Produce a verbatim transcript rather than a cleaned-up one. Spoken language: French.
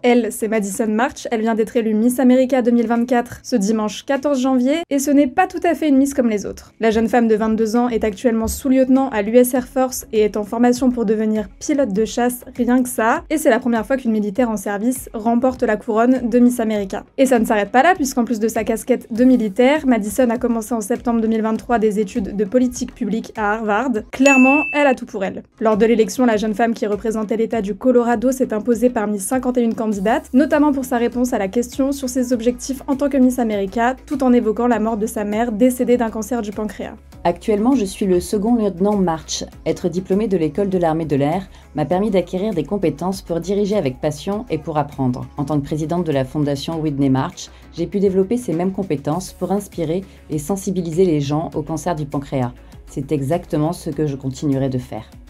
Elle, c'est Madison March, elle vient d'être élue Miss America deux mille vingt-quatre ce dimanche quatorze janvier, et ce n'est pas tout à fait une Miss comme les autres. La jeune femme de vingt-deux ans est actuellement sous-lieutenant à l'U S Air Force et est en formation pour devenir pilote de chasse, rien que ça, et c'est la première fois qu'une militaire en service remporte la couronne de Miss America. Et ça ne s'arrête pas là, puisqu'en plus de sa casquette de militaire, Madison a commencé en septembre deux mille vingt-trois des études de politique publique à Harvard. Clairement, elle a tout pour elle. Lors de l'élection, la jeune femme qui représentait l'État du Colorado s'est imposée parmi cinquante et une candidates, notamment pour sa réponse à la question sur ses objectifs en tant que Miss America, tout en évoquant la mort de sa mère décédée d'un cancer du pancréas. Actuellement, je suis le second lieutenant March. Être diplômé de l'école de l'armée de l'air m'a permis d'acquérir des compétences pour diriger avec passion et pour apprendre. En tant que présidente de la fondation Whitney March, j'ai pu développer ces mêmes compétences pour inspirer et sensibiliser les gens au cancer du pancréas. C'est exactement ce que je continuerai de faire.